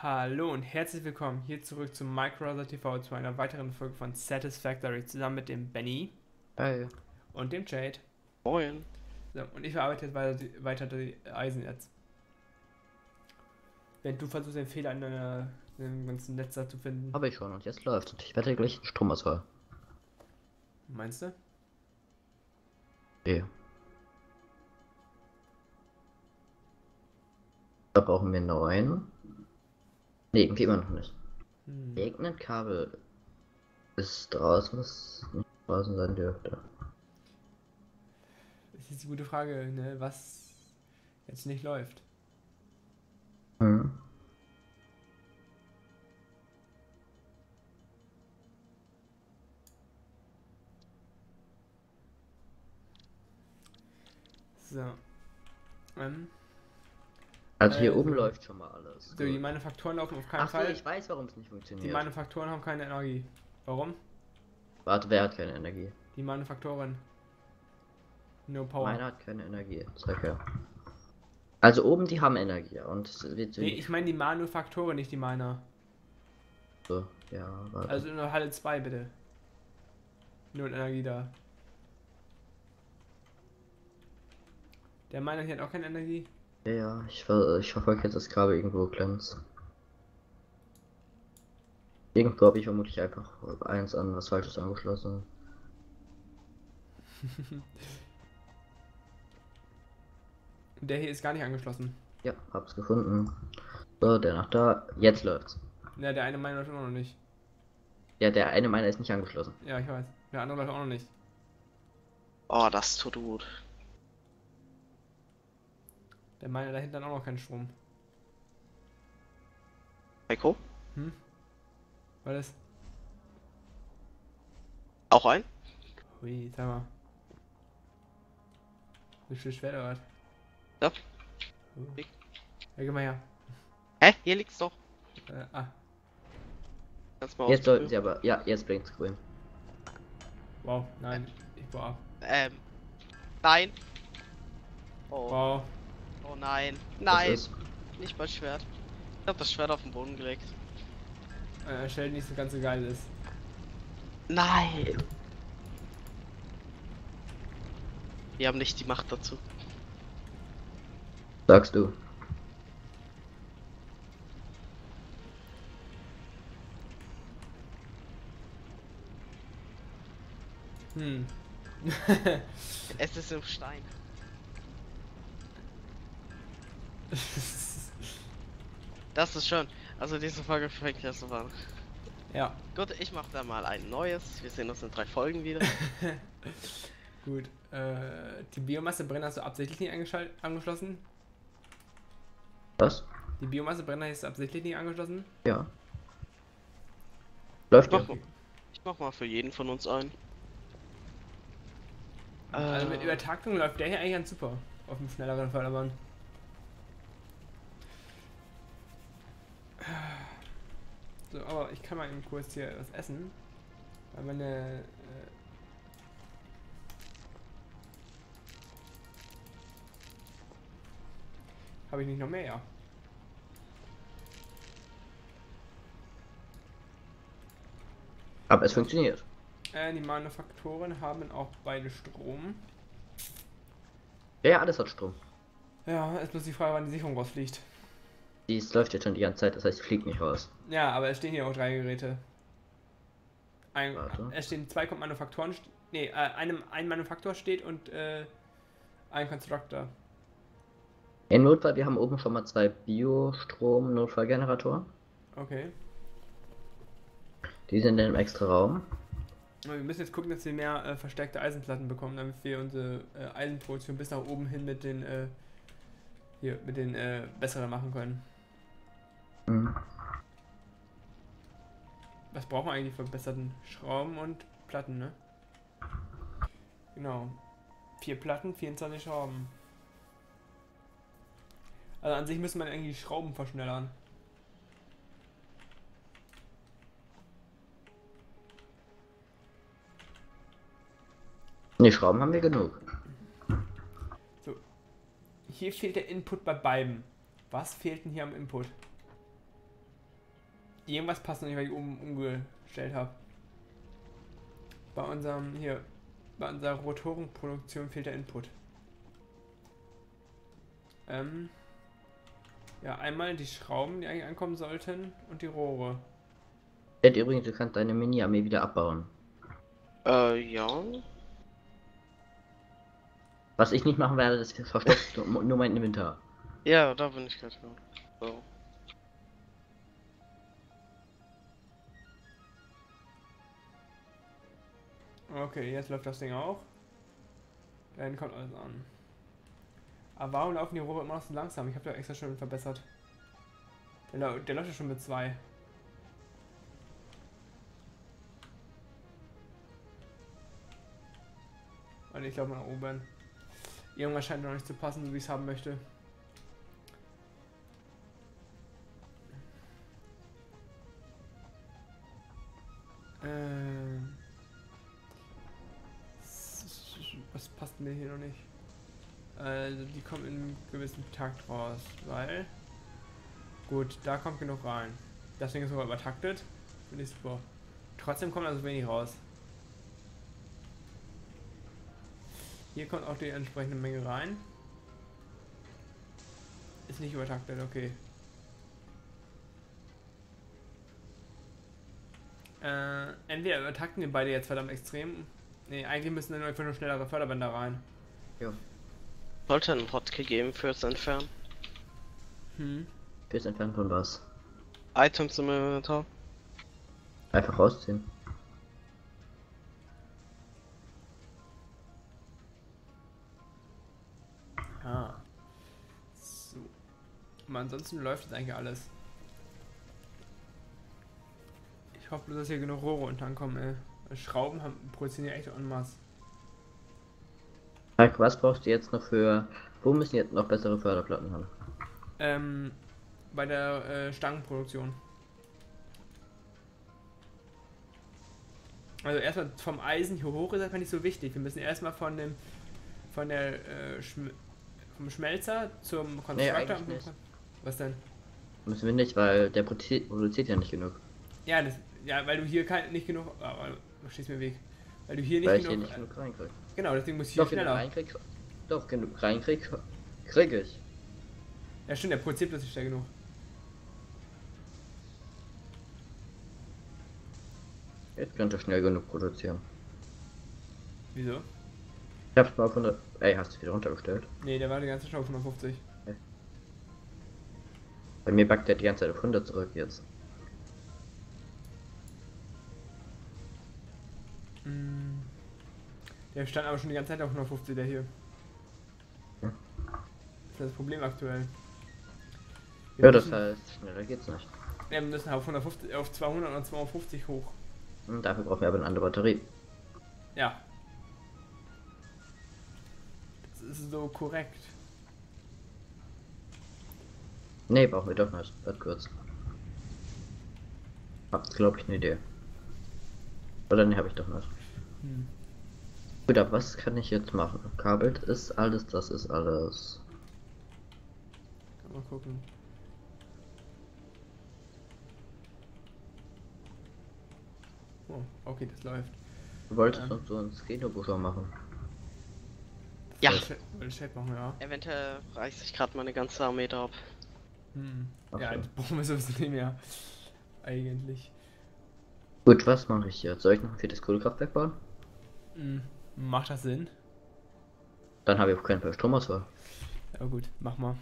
Hallo und herzlich willkommen hier zurück zum Microsoft TV zu einer weiteren Folge von Satisfactory zusammen mit dem Benny Hi. und dem Jade. Moin. So, und ich verarbeite jetzt weiter die Eisen jetzt. Wenn du versuchst, den Fehler in deinem ganzen Netz da zu finden. Habe ich schon und jetzt läuft's und ich wette gleich einen Stromausfall. Meinst du? Okay. Da brauchen wir 9. Ne, irgendwie immer noch nicht. Irgendein Kabel ist draußen, was nicht draußen sein dürfte. Das ist die gute Frage, ne? Was jetzt nicht läuft. Hm. So. Ähm, Also hier oben also, läuft schon mal alles. so, die Gut. Manufakturen laufen auf keinen Ach so, Fall. ich weiß, warum es nicht Die funktioniert. Manufakturen haben keine Energie. Warum? Warte, wer hat keine Energie? Die Manufaktoren. No Power. Meiner hat keine Energie. Zeig her. Also oben, die haben Energie und es wird so. Nee, ich meine die Manufaktoren, nicht die Miner. So, ja, warte. Also in der Halle 2 bitte. Null Energie da. Der Miner hier hat auch keine Energie. Ja, ich verfolge jetzt das Kabel irgendwo glänzt. Irgendwo habe ich vermutlich einfach eins an was Falsches angeschlossen. Der hier ist gar nicht angeschlossen. Ja, hab's gefunden. So, der nach da. Jetzt läuft's. Ja, der eine Miner läuft auch noch nicht. Ja, der eine meiner ist nicht angeschlossen. Ja, ich weiß. Der andere läuft auch noch nicht. Oh, das tut gut. Der Miner da hinten hat auch noch keinen Strom. Heiko? Hm? Was ist? Auch ein? Hui, sag mal. Wie viel schwer der hat. Ja. Ja, geh mal her. Hä? Hier liegt's doch. Ah, Kannst mal Jetzt sollten ausprobieren. sie aber. Ja, jetzt blinkt's grün. wow, nein. Ich baue ab. Nein. Oh, Wow. oh nein. Das Nein, ist. nicht mein Schwert. Ich hab das Schwert auf den Boden gelegt. Stell nicht so ganz so geil ist. Nein. Wir haben nicht die Macht dazu. Sagst du. Hm. Es ist im Stein. Das ist schön. Also diese Folge fängt ja so an. Ja, Gut, ich mach da mal ein neues. Wir sehen uns in 3 Folgen wieder. gut. Die Biomassebrenner hast du absichtlich nicht angeschlossen? Was? Die Biomassebrenner ist absichtlich nicht angeschlossen? Ja. Läuft ja. Ich mach mal für jeden von uns ein. Also mit Übertaktung läuft der hier eigentlich ganz super. Auf dem schnelleren Förderband. So, aber ich kann mal eben kurz hier was essen. Weil meine. Habe ich nicht noch mehr? Ja. Aber es funktioniert. Die Manufaktoren haben auch beide Strom. Ja, alles hat Strom. Ja, ist bloß die Frage, wann die Sicherung rausfliegt. Dies läuft jetzt schon die ganze Zeit, das heißt, fliegt nicht raus. Ja, aber es stehen hier auch 3 Geräte. Warte. Es stehen 2 Manufaktoren. Ein Manufaktor steht und ein Constructor. Im Notfall, wir haben oben schon mal 2 Biostrom-Notfallgeneratoren. Okay. Die sind in einem extra Raum. Aber wir müssen jetzt gucken, dass wir mehr verstärkte Eisenplatten bekommen, damit wir unsere Eisenproduktion bis nach oben hin mit den besseren machen können. Mhm. Was brauchen wir eigentlich für verbesserten Schrauben und Platten, ne? Genau. 4 Platten, 24 Schrauben. Also an sich müssen wir irgendwie Schrauben verschnellern. Ne, Schrauben haben wir genug. So. Hier fehlt der Input bei beiden. Was fehlt denn hier am Input? Irgendwas passt noch nicht, weil ich oben umgestellt habe. Bei unserer Rotorenproduktion fehlt der Input. Ja, einmal die Schrauben, die eigentlich ankommen sollten, und die Rohre. Übrigens, du kannst deine Mini-Armee wieder abbauen. Ja. Was ich nicht machen werde, das verstopft nur mein Inventar. Ja, da bin ich gerade. So. Okay, jetzt läuft das Ding auch. Dann kommt alles an. Aber warum laufen die Rohre immer noch so langsam? Ich habe da extra schon verbessert. Der läuft ja schon mit 2. Und ich glaube mal nach oben. Irgendwas scheint noch nicht zu passen, so wie ich es haben möchte. Was passt denn hier noch nicht? Also die kommen in einem gewissen Takt raus, weil... Gut, da kommt genug rein. Das Ding ist sogar übertaktet. Finde ich super. Trotzdem kommt also wenig raus. Hier kommt auch die entsprechende Menge rein. Ist nicht übertaktet, okay. Entweder übertakten die beide jetzt verdammt extrem. Ne, eigentlich müssen dann einfach nur schnellere Förderbänder rein. Ja. Sollte einen Hotkey geben fürs Entfernen. Fürs Entfernen von was? Items im Inventar. Einfach rausziehen. Ah. So. Aber ansonsten läuft jetzt eigentlich alles. Ich hoffe bloß, dass hier genug Rohre unten ankommen, ey. Schrauben produzieren ja echt en masse. Mike, was brauchst du jetzt noch für... Wo müssen jetzt noch bessere Förderplatten haben? Bei der Stangenproduktion. Also erstmal vom Eisen hier hoch ist einfach nicht so wichtig. Wir müssen erstmal vom Schmelzer zum Konstruktor. Nee, Was denn? Müssen wir nicht, weil der produziert ja nicht genug. Ja, weil du hier nicht genug. Du stehst mir im Weg. Weil du hier nicht weil genug. Ich hier nicht genug reinkrieg. Genau, deswegen muss ich hier schneller. Genug reinkrieg, krieg ich. Ja stimmt, der produziert plötzlich schnell genug. Jetzt könnte schnell genug produzieren. Wieso? Ich hab's mal auf 100... Ey, hast du wieder runtergestellt? Nee, der war die ganze Zeit auf 150. Bei mir backt der die ganze Zeit auf 100 zurück jetzt. Der stand aber schon die ganze Zeit auf 150, der hier. Ja. Das ist das Problem aktuell. Das heißt, schneller geht's nicht. Ja, wir müssen auf 150, auf 200 und 250 hoch. Und dafür brauchen wir aber eine andere Batterie. Ja. Das ist so korrekt. Nee, brauchen wir doch nicht. Warte kurz. Habt glaube ich eine Idee. Oder ne, habe ich doch nicht. Gut, aber was kann ich jetzt machen? Kabelt ist alles, das ist alles. Mal gucken. Oh, okay, das läuft. Du wolltest uns so ein Skeno-Buffer machen. Ja. Will ich Chat machen, ja. Eventuell reiße ich gerade meine ganze Armee da ab. Ja, das brauchen wir sowieso nicht mehr. Eigentlich. Gut, was mache ich jetzt? Soll ich noch ein viertes Kohlekraftwerk bauen? Macht das Sinn? Dann habe ich auf keinen Fall Stromausfall. Ja gut, mach mal.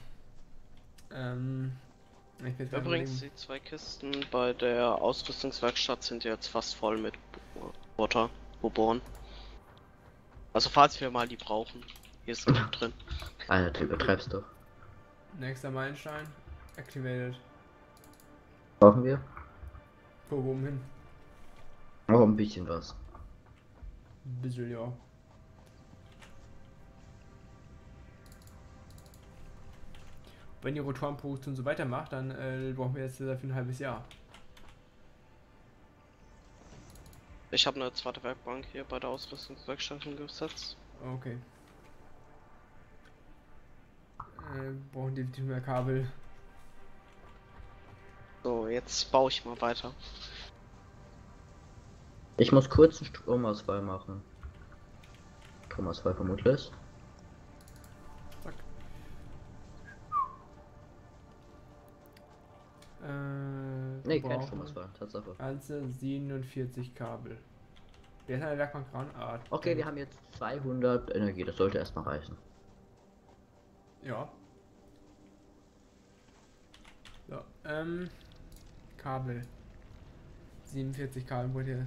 Ich will Übrigens, die 2 Kisten bei der Ausrüstungswerkstatt sind jetzt fast voll mit Bohren. Also falls wir mal die brauchen. Hier ist genug drin. Alter, du übertreibst doch. Nächster Meilenstein. Activated. Brauchen wir? Wo oben hin? Auch ein bisschen was. Ein bisschen, ja. Wenn die Rotorenproduktion so weitermacht, dann brauchen wir jetzt dafür ein halbes Jahr. Ich habe eine zweite Werkbank hier bei der Ausrüstungswerkstatt hingesetzt. Okay. Brauchen definitiv mehr Kabel. So, jetzt baue ich mal weiter. Ich muss kurz einen Stromausfall machen. Stromausfall vermutlich. Zack. Ne, kein Stromausfall, Tatsache. Also 47 Kabel. Der ist eine Werkbank-Art. Okay, wir haben jetzt 200 Energie, das sollte erstmal reichen. Ja. So, Kabel. 47 Kabel wurde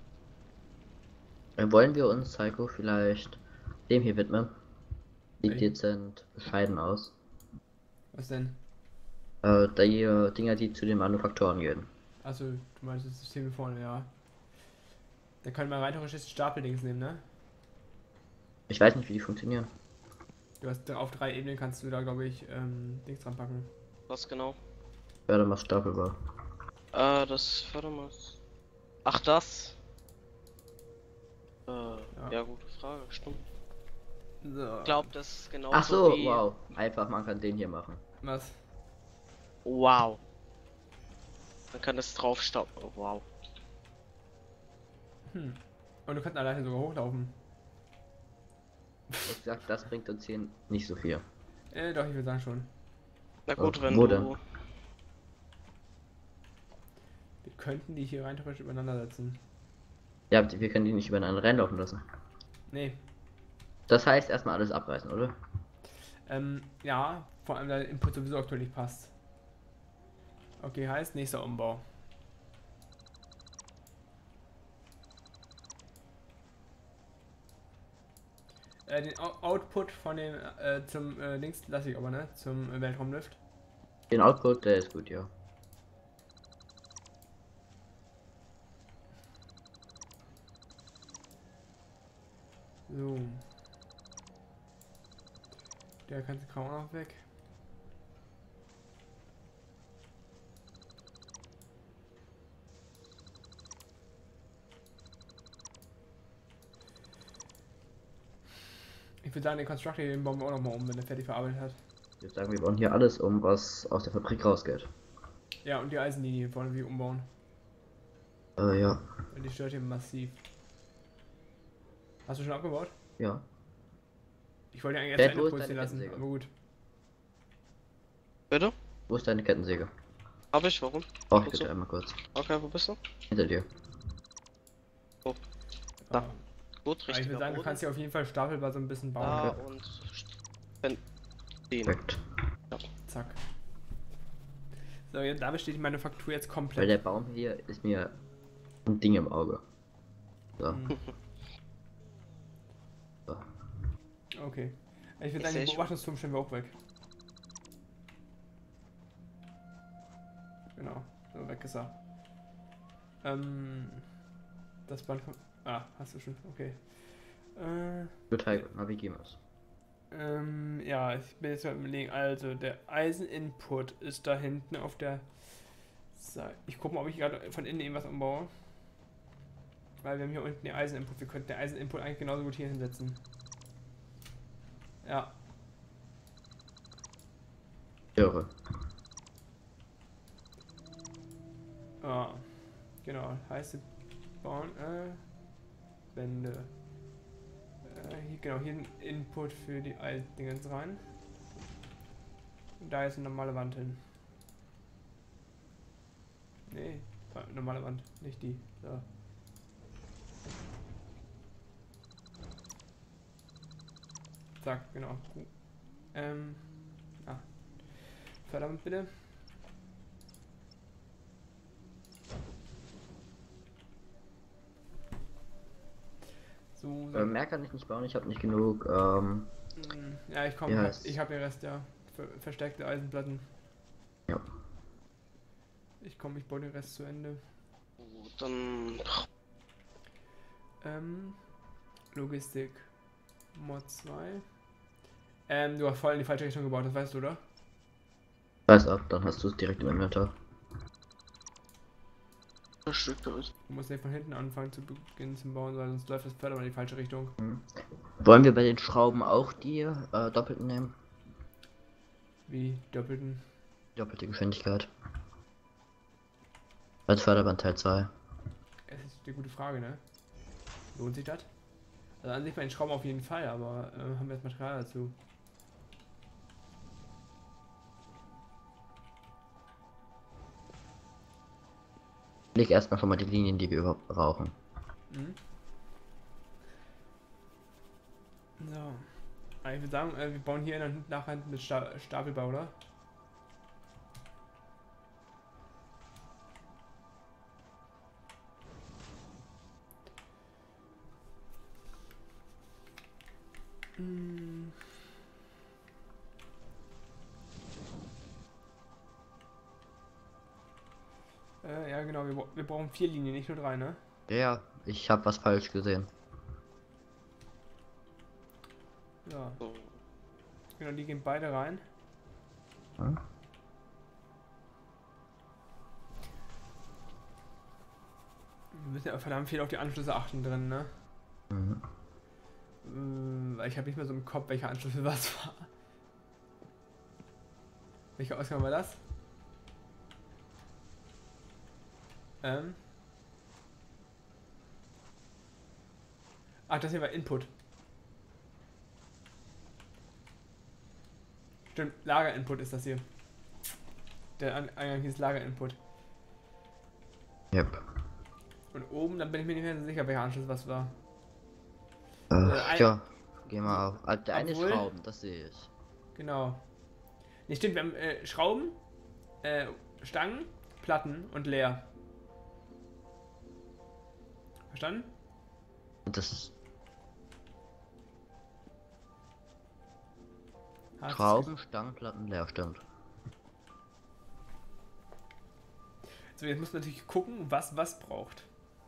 hier. Wollen wir uns, Psycho, vielleicht dem hier widmen? Sieht Welchen? dezent bescheiden aus. Was denn? Die Dinger, die zu den Manufaktoren gehen. Also, du meinst das System hier vorne, ja. Da können wir rein theoretisch Stapeldings nehmen, ne? Ich weiß nicht, wie die funktionieren. Du hast auf 3 Ebenen kannst du da, glaube ich, Dings dran packen. Was genau? Ja, dann machst stapelbar. Das Fördermaß. Ach, das? Ja, gute Frage, stimmt. So. Ich glaube, das ist genau Ach so, wie... wow. Einfach, man kann den hier machen. Was? Wow. Man kann es drauf stoppen. Oh, wow. Und du kannst alleine sogar hochlaufen. Ich sag, das bringt uns hier nicht so viel. Doch, ich würde sagen schon. Na gut, wenn wo du... denn? Wir könnten die hier rein theoretisch übereinander setzen. Ja, wir können die nicht übereinander reinlaufen lassen. Nee. Das heißt, erstmal alles abreißen, oder? Ja, vor allem da der Input sowieso aktuell nicht passt. Okay, heißt nächster Umbau. Den Output von dem zum links lasse ich aber, ne? Zum Weltraumlift. Den Output, der ist gut, ja. So. Der kann kaum noch weg. Ich würde sagen, den Constructor den bauen wir auch nochmal um, wenn er fertig verarbeitet hat. Ich würde sagen, wir bauen hier alles um, was aus der Fabrik rausgeht. Ja, und die Eisenlinie wollen wir umbauen. Ja. Weil die stört hier massiv. Hast du schon abgebaut? Ja. Ich wollte eigentlich Dad, erst zu wo Ende ist produzieren deine lassen, Kettensäge? aber gut. Bitte? Wo ist deine Kettensäge? Hab ich, warum? Oh, Wozu? bitte einmal kurz. Okay, wo bist du? Hinter dir. Da. Ja. Gut, Ich richtig. würde sagen, du kannst hier auf jeden Fall stapelbar so ein bisschen bauen. Da Okay. und... Wenn... Den. Perfekt. Zack. So, jetzt, da besteht die Manufaktur jetzt Weil komplett. der Baum hier ist mir ein Ding im Auge. So. Hm. So. Okay. Ich würde Ich sagen, seh den schon. Beobachtungsturm stellen wir auch weg. Genau, so weg ist er. Das Band kommt. Ah, hast du schon, okay. Gut, Heiko, navigieren wir's. Ja, ich bin jetzt mal überlegen. Also, der Eisen-Input ist da hinten auf der Seite. Ich gucke mal, ob ich gerade von innen irgendwas umbaue. Weil wir haben hier unten den Eisen-Input. Wir könnten den Eisen-Input eigentlich genauso gut hier hinsetzen. Ja. Irre. Ah, genau. Heißt, wir bauen Wände. Hier, genau, hier ein Input für die Eisdingens rein. Und da ist eine normale Wand hin. Nee, normale Wand, nicht die. So. Zack, genau. Verdammt bitte. So, Mehr kann ich nicht bauen, ich habe nicht genug. Ja, ich komme. Ja, Ich habe den Rest, ja. Verstärkte Eisenplatten. Ja. Ich komme, ich baue den Rest zu Ende. Gut, dann... Logistik. Mod 2. Du hast voll in die falsche Richtung gebaut, das weißt du, oder? Weiß ab, dann hast du es direkt im Inventar. Du musst nicht von hinten anfangen zu beginnen zu bauen, weil sonst läuft das Pferd aber in die falsche Richtung. Wollen wir bei den Schrauben auch die doppelten nehmen? Wie doppelten. Doppelte Geschwindigkeit. Als Förderband Teil 2. Das ist die gute Frage, ne? Lohnt sich das? Also an sich bei den Schrauben auf jeden Fall, aber haben wir das Material dazu? Leg erstmal schon mal die Linien, die wir überhaupt brauchen. Mhm. So. Aber ich würde sagen, wir bauen hier nachher mit Stapelbau, oder? Hm. Ja genau, wir brauchen 4 Linien, nicht nur 3, ne? Ja, ich habe was falsch gesehen. Ja, So. genau, die gehen beide rein. Hm? Wir müssen ja verdammt viel auf die Anschlüsse achten drin, ne? Mhm. Weil ich habe nicht mehr so im Kopf, welcher Anschlüsse was war. Welcher Ausgang war das? Ach, das hier war Input. Stimmt, Lager-Input ist das hier. Der Eingang hieß Lager-Input. Yep. Und oben, dann bin ich mir nicht mehr so sicher, welcher Anschluss was war. Ja, geh mal auf. Der eine ist Obwohl- Schrauben, das sehe ich. Genau. Ne, stimmt, wir haben Schrauben, Stangen, Platten und leer. Verstanden? Das ist Hast- Schrauben, Stangenplatten, leer, stimmt. So, jetzt muss man natürlich gucken, was braucht.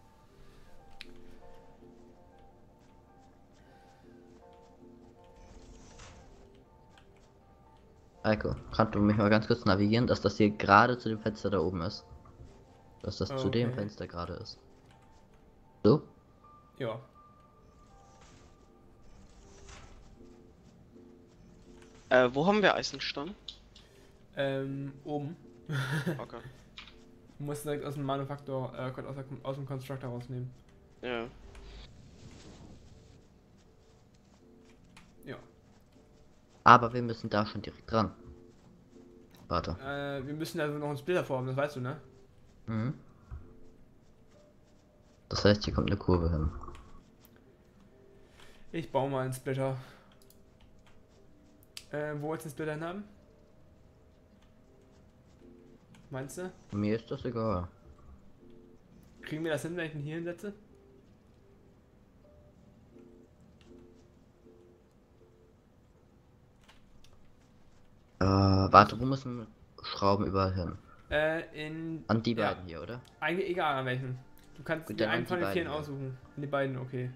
Eiko, kannst du mich mal ganz kurz navigieren, dass das hier gerade zu dem Fenster da oben ist? Dass das zu dem Okay. Fenster gerade ist. So? Ja. Wo haben wir Eisenstangen? Oben. Okay. Du musst direkt aus dem Manufaktor, aus dem Constructor rausnehmen. Ja. Ja. Aber wir müssen da schon direkt dran. Warte. Wir müssen also noch einen Splitter formen, das weißt du, ne? Mhm. Das heißt, hier kommt eine Kurve hin. Ich baue mal einen Splitter. Wo willst du den Splitter haben? Meinst du? Mir ist das egal. Kriegen wir das hin, wenn ich ihn hier hinsetze? Warte, wo müssen Schrauben überall hin? An die ja, beiden hier, oder? eigentlich egal an welchen. Du kannst Gut, dir dann an einen die von den beiden vieren hier. aussuchen. An die beiden, okay.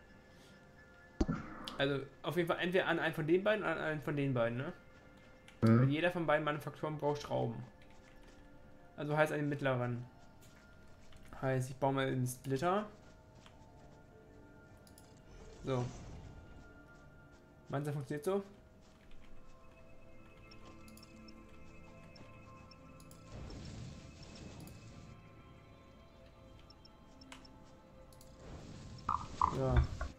Also auf jeden Fall entweder an einen von den beiden oder an einen von den beiden, ne? Weil Mhm. jeder von beiden Manufakturen braucht Schrauben. Also heißt an den mittleren. Heißt, ich baue mal den Splitter. So. Meinst du, das funktioniert so? Ja.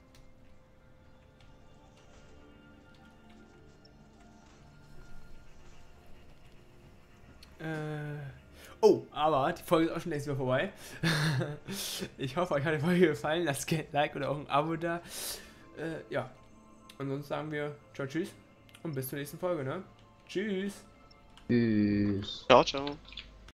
Oh, aber die Folge ist auch schon längst wieder vorbei. Ich hoffe, euch hat die Folge gefallen. Lasst gerne ein Like oder auch ein Abo da. Ja. Ansonsten sagen wir ciao, tschüss und bis zur nächsten Folge, ne? Tschüss. Tschüss. Ciao, ciao.